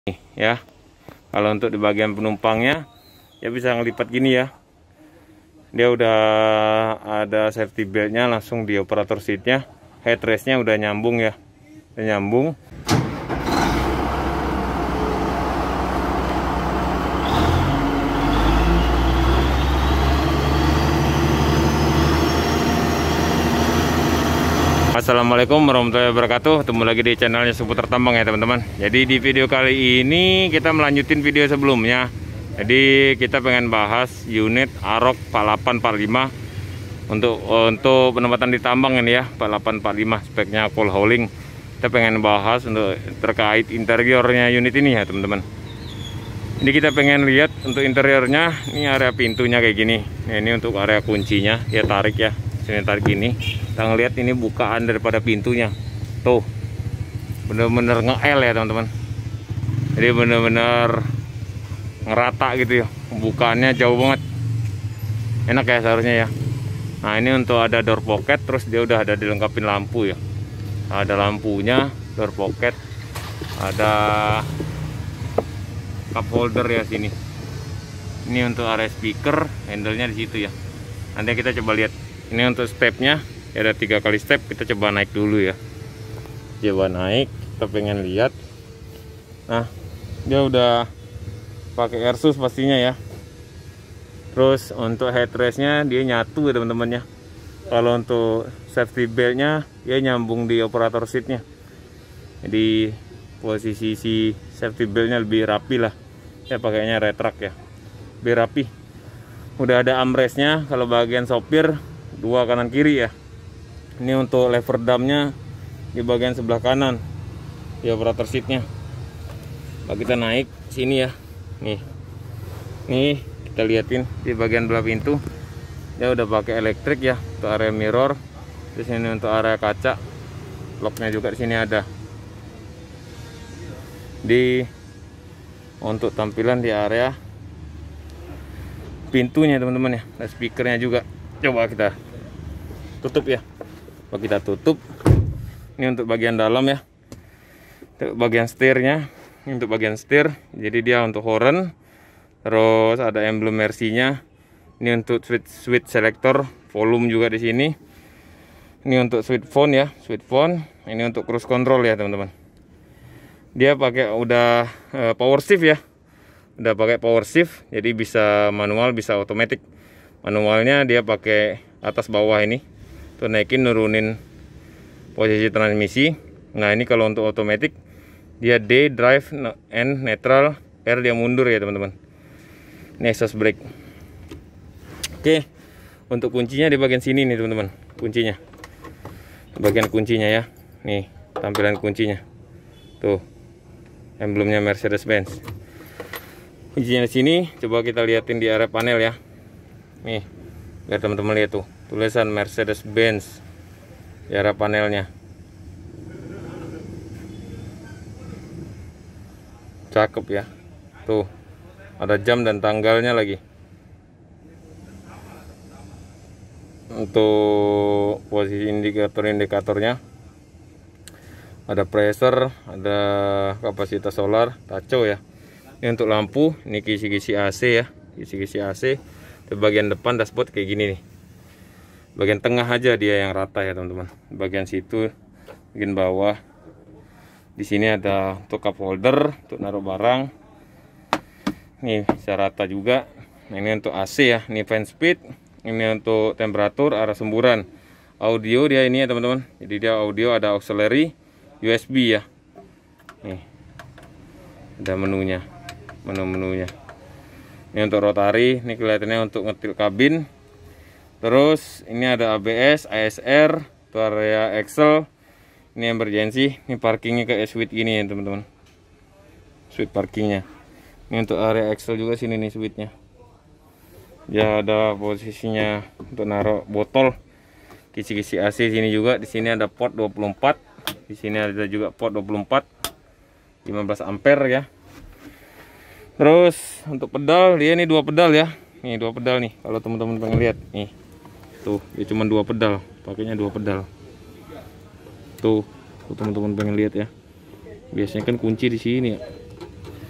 ya. Kalau untuk di bagian penumpangnya ya bisa ngelipat gini ya. Dia udah ada safety beltnya langsung di operator seatnya. Headrestnya udah nyambung ya, udah nyambung. Assalamualaikum warahmatullahi wabarakatuh. Ketemu lagi di channelnya Seputar Tambang ya teman-teman. Jadi di video kali ini kita melanjutin video sebelumnya. Jadi kita pengen bahas unit Aroc 4845 untuk penempatan di tambang ini ya, 4845 speknya coal hauling. Kita pengen bahas untuk terkait interiornya unit ini ya teman-teman. Ini kita pengen lihat untuk interiornya. Ini area pintunya kayak gini. Nah, ini untuk area kuncinya, ya tarik ya. Sini tarik gini. Kita ngeliat ini bukaan daripada pintunya. Tuh, bener-bener nge-L ya teman-teman. Jadi bener-bener ngerata gitu ya. Bukaannya jauh banget. Enak ya seharusnya ya. Nah ini untuk ada door pocket, terus dia udah ada dilengkapin lampu ya. Ada lampunya, door pocket, ada cup holder ya sini. Ini untuk area speaker, handle-nya di situ ya. Nanti kita coba lihat. Ini untuk stepnya, ya ada 3 kali step. Kita coba naik dulu ya. Coba naik, kita pengen lihat. Nah, dia udah pakai airsus pastinya ya. Terus untuk headrestnya dia nyatu ya teman-teman ya. Kalau untuk safety beltnya dia nyambung di operator seatnya. Jadi posisi si safety beltnya lebih rapi lah. Ya pakainya retract ya, lebih rapi. Udah ada armrestnya kalau bagian sopir, 2 kanan kiri ya. Ini untuk lever damnya di bagian sebelah kanan di operator seatnya. Kalau kita naik sini ya, nih kita liatin di bagian belah pintu dia udah pakai elektrik ya untuk area mirror. Di sini untuk area kaca, locknya juga di sini ada. Untuk tampilan di area pintunya teman-teman ya, ada speakernya juga. Coba kita tutup ya. Coba kita tutup. Ini untuk bagian dalam ya. Untuk bagian setirnya, ini untuk bagian setir. Jadi dia untuk horn. Terus ada emblem Mercy-nya. Ini untuk switch selector, volume juga di sini. Ini untuk switch phone ya, switch phone. Ini untuk cruise control ya teman-teman. Dia pakai udah power shift ya. Udah pakai power shift, jadi bisa manual, bisa otomatis. Manualnya dia pakai atas bawah ini. Tuh naikin nurunin posisi transmisi. Nah, ini kalau untuk otomatis dia D drive and neutral, R dia mundur ya teman-teman. Ini exhaust brake. Oke, untuk kuncinya di bagian sini nih teman-teman, kuncinya. Bagian kuncinya ya. Nih, tampilan kuncinya. Tuh. Emblemnya Mercedes-Benz. Kuncinya di sini, coba kita liatin di area panel ya. Nih, biar teman-teman lihat tuh, tulisan Mercedes-Benz di area panelnya. Cakep ya. Tuh. Ada jam dan tanggalnya lagi. Untuk posisi indikatornya ada pressure, ada kapasitas solar, taco ya. Ini untuk lampu, ini kisi-kisi AC ya, kisi-kisi AC. Di bagian depan dashboard kayak gini nih. Bagian tengah aja dia yang rata ya teman-teman. Bagian situ, bagian bawah. Di sini ada untuk cup holder, untuk naruh barang. Nih bisa rata juga. Nah, ini untuk AC ya, ini fan speed. Ini untuk temperatur, arah semburan. Audio dia ini ya teman-teman. Jadi dia audio, ada auxiliary, USB ya. Nih ada menunya, menu-menunya. Ini untuk rotary, ini kelihatannya untuk ngetil kabin. Terus ini ada ABS, ASR, itu area Excel. Ini emergency, ini parkingnya kayak switch gini ya teman-teman. Switch parkingnya. Ini untuk area Excel juga sini nih switchnya. Ya ada posisinya untuk naruh botol. Kisi-kisi AC sini juga. Di sini ada port 24. Di sini ada juga port 24. 15 ampere ya. Terus untuk pedal dia ini 2 pedal ya. Nih 2 pedal nih. Kalau teman-teman pengen lihat nih. Tuh, dia cuma 2 pedal. Pakainya 2 pedal. Tuh, teman-teman pengen lihat ya. Biasanya kan kunci di sini ya.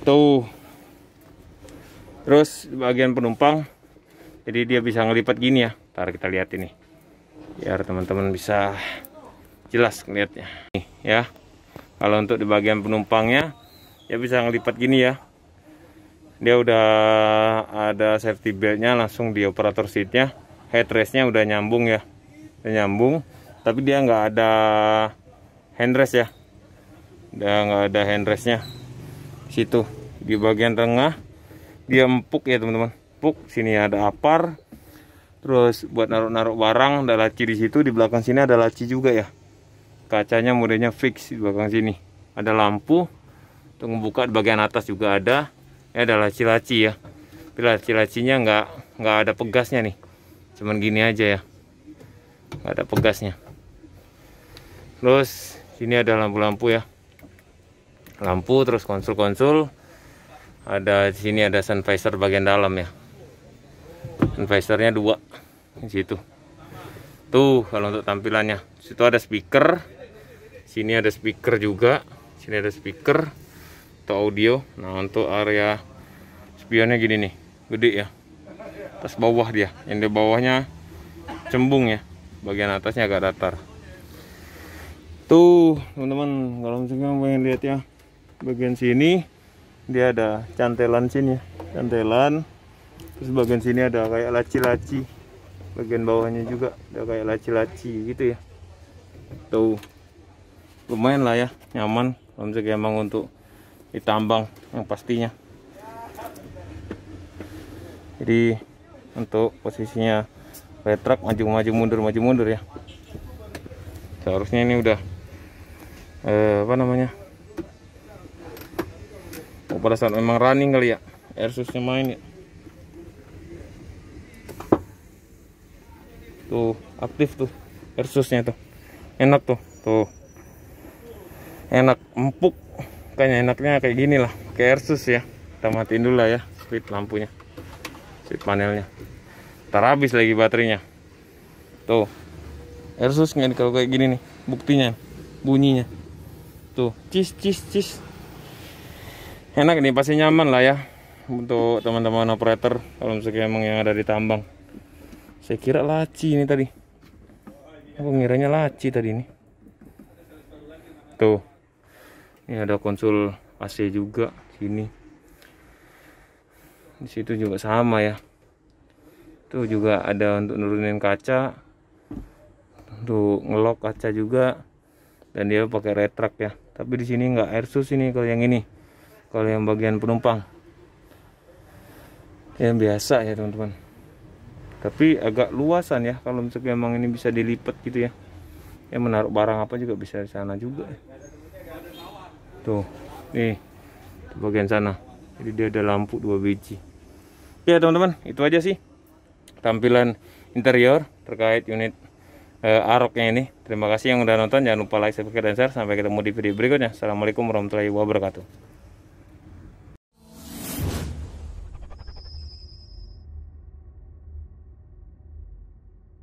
Tuh. Terus bagian penumpang, jadi dia bisa ngelipat gini ya. Ntar kita lihat ini, biar teman-teman bisa jelas ngeliatnya. Nih ya, kalau untuk di bagian penumpangnya, dia bisa ngelipat gini ya. Dia udah ada safety beltnya langsung di operator seatnya. Headrestnya udah nyambung ya, udah nyambung. Tapi dia nggak ada handrest ya, udah nggak ada handrestnya. Situ di bagian tengah dia empuk ya teman-teman, empuk. Sini ada apar, terus buat naruh-naruh barang ada laci di situ. Di belakang sini ada laci juga ya. Kacanya modelnya fix di belakang sini. Ada lampu untuk membuka. Di bagian atas juga ada. Ini ada laci-laci ya. Tapi laci-lacinya nggak ada pegasnya nih. Cuman gini aja ya, nggak ada pegasnya. Terus sini ada lampu-lampu ya. Lampu, terus konsul-konsul. Ada di sini ada sun visor bagian dalam ya. Sun visornya 2 di situ. Tuh kalau untuk tampilannya. Situ ada speaker. Sini ada speaker juga. Sini ada speaker untuk audio. Nah, untuk area spionnya gini nih, gede ya. Atas bawah dia. Yang di bawahnya cembung ya. Bagian atasnya agak datar. Tuh, teman-teman, kalau misalnya pengen lihat ya. Bagian sini dia ada cantelan sini ya, cantelan. Terus bagian sini ada kayak laci-laci. Bagian bawahnya juga ada kayak laci-laci gitu ya. Tuh, lumayan lah ya, nyaman. Kalau misalnya emang untuk ditambang yang pastinya. Jadi untuk posisinya retrak maju mundur ya. Seharusnya ini udah apa namanya? Pada saat memang running kali ya, airsusnya main ya. Tuh aktif tuh airsusnya tuh, enak tuh, enak, empuk. Kayaknya enaknya kayak gini lah, kayak airsus ya. Kita matiin dulu lah ya speed lampunya, speed panelnya. Ntar habis lagi baterainya. Tuh airsusnya kalau kayak gini nih, buktinya bunyinya tuh, cis. Enak nih, pasti nyaman lah ya untuk teman-teman operator kalau misalnya emang yang ada di tambang. Saya kira laci ini tadi, aku ngiranya laci tadi nih. Tuh, ini ada konsul AC juga sini. Di situ juga sama ya. Tuh juga ada untuk nurunin kaca, untuk ngelok kaca juga, dan dia pakai retract ya. Tapi di sini nggak airsus ini kalau yang ini. Kalau yang bagian penumpang yang biasa ya teman-teman, tapi agak luasan ya. Kalau misalnya memang ini bisa dilipat gitu ya, ya menaruh barang apa juga bisa di sana juga. Tuh nih di bagian sana, jadi dia ada lampu 2 biji ya teman-teman. Itu aja sih tampilan interior terkait unit Aroc-nya ini. Terima kasih yang udah nonton, jangan lupa like, subscribe, dan share. Sampai ketemu di video berikutnya. Assalamualaikum warahmatullahi wabarakatuh.